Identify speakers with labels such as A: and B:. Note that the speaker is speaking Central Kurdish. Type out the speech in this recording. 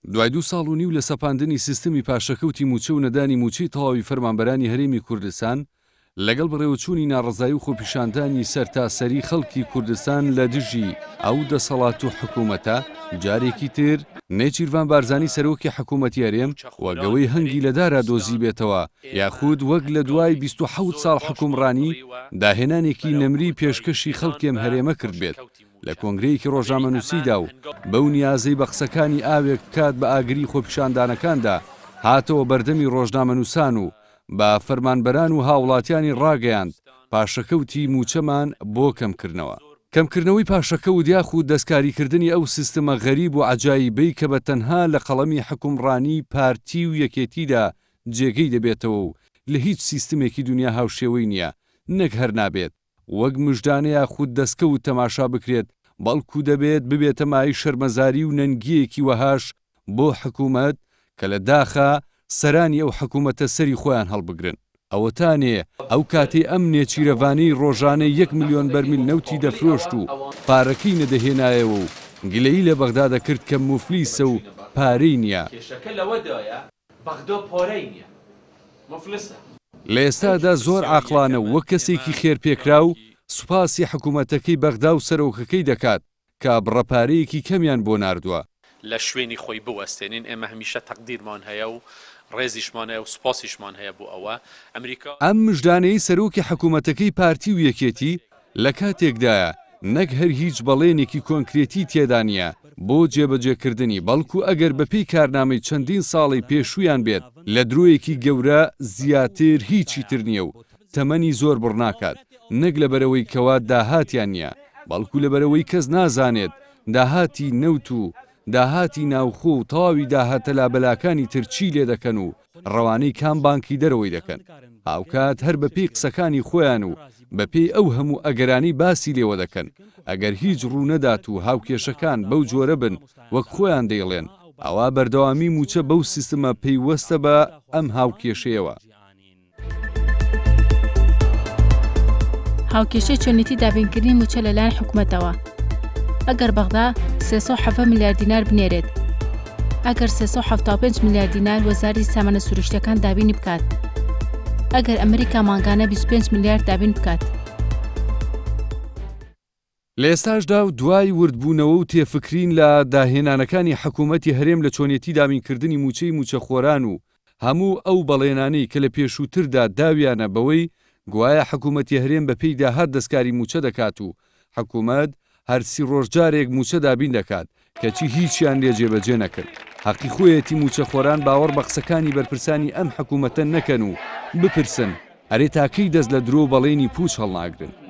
A: دوای 2 ساڵ و نیو لە سەپاندنی سیستمی پاشەکەوتی موچە و نەدانی موچەی تەواوی فەرمانبەرانی هەرێمی کوردستان لەگەڵ بڕێوەچوونی ناڕەزایی و خۆپیشاندانی سەرتاسەری خەڵکی کوردستان لە دژی ئەو دەسەڵات و حکوومەتە جارێکی تر نێچیروان بارزانی سەرۆکی حکوومەتی هەرێم وەگەوەی هەنگی لەدارا دۆزی بێتەوە یاخود وەک لە دوای 27 ساڵ حکومڕانی داهێنانێکی نەمری پێشکەشی خەڵکێم هەرێمە کرد بێت لە کۆنگرەیەکی ڕۆژنامەنووسیدا و بەو نیازەی بە قسەکانی ئاوێک کات بە ئاگری خۆپیشاندانەکاندا هاتەوە بەردەمی ڕۆژنامەنووسان و بە فەرمانبەران و هاوڵاتیانی ڕاگەیاند پاشەکەوتی موچەمان بۆ کەمکردنەوە. کەمکردنەوەی پاشەکەوت یاخود دەستکاریکردنی ئەو سیستەمە غەریب و عەجایبەی کە بە تەنها لە قەڵەمی حکومڕانی پارتی و یەکێتیدا جێگەی دەبێتەوە و لە هیچ سیستمێکی دنیا هاوشێوەی نییە نەک هەر نابێت وەک مژدانەیە خود دەستکە و تەماشا بکرێت بەڵکو دەبێت ببێتە مای شەرمەزاری و نەنگیەکی وەهاش بۆ حکوومەت کە لە داخە سەرانی ئەو حکوومەتە سەری خۆیان هەڵبگرن. ئەوەتانێ ئەو کاتێ ئەم نێچیرەوانەی ڕۆژانەی 1 ملیۆن بەرمیل نەوتی دەفرۆشت و پارەکەی نەدەهێنایەوە و گلەیی لە بەغدا دەکرد کە موفلیسە و پارەی نییە. لە ئێستادا زۆر عاقڵانە وەک کەسێکی خێرپێکرا و سوپاسی حکوومەتەکەی بەغدا و سەرۆکەکەی دەکات کە بڕەپارەیەکی کەمیان بۆ ناردووە.
B: لە شوێنی خۆی بوەستێنین ئێمە هەمیشە تەقدیرمان هەیە و ڕێزیشمان هەیە و سوپاسیشمان هەیە بۆ ئەوە ئەمریکا
A: ئەم مژدانەی سەرۆکی حکوومەتەکەی پارتی و یەکێتی لە کاتێکدایە نەک هەر هیچ بەڵێنێکی کۆنکرێتی تێدا نیە بۆ جێبەجێکردنی بەڵکو ئەگەر بەپێی کارنامەی چەندین ساڵی پێشوویان بێت لە درۆیەکی گەورە زیاتر هیچی تر نییە و تەمەنی زۆر بڕناکات نەک لەبەرەوەی کەوا داهاتیان نییە بەڵکو لەبەرەوەی کەس نازانێت داهاتی نەوت و داهاتی ناوخۆ و تەواوی داهاتە لابەلاکانی ترچی لێ دەکەن و ڕەوانەی کام بانکی دەرەوەی دەکەن هاوکات هەر بەپێی قسەکانی خۆیان و بەپێی ئەو هەموو ئەگەرانی باسی لێوە دەکەن ئەگەر هیچ ڕوو نەدات و هاوکێشەکان بەو جۆرە بن وەک خۆیان دەیڵێن ئەوا بەردەوامی موچە بەو سیستەمە پەیوەستە بە ئەم هاوکێشەیەوە.
C: هاوکێشەی چۆنێتی دابینکردنی موچە لەلایەن حکوومەتەوە ئەگەر بەغدا 370 میلیارد دینار بنێرێت ئەگەر 375 میلیارد دینار وەزاری سامانە سروشتەکان دابینی بکات ئەگەر ئەمریکا مانگانە 25 میلیارد دابین بکات.
A: لە ئێستاشدا و دوای وردبوونەوە و تێفکرین لە داهێنانەکانی حکوومەتی هەرێم لە چۆنێتی دابینکردنی موچەی موچەخۆران و هەموو ئەو بەڵێنانەی کە لە پێشووتردا داویانە بەوەی گوایە حکوومەتی هەرێم بەپێی داهات دەستکاری موچە دەکات و حکوومەت هەرسی ڕۆژجارێک موچە دابین دەکات کەچی هیچیان لێ جێبەجێ نەکرد. حەقی خۆیەتی موچەخۆران باوەڕ بە قسەکانی بەرپرسانی ئەم حکوومەتە نەکەن و بپرسن ئەرێ تاکەی دەست لە درۆ بەڵێنی پوچ هەڵناگرن.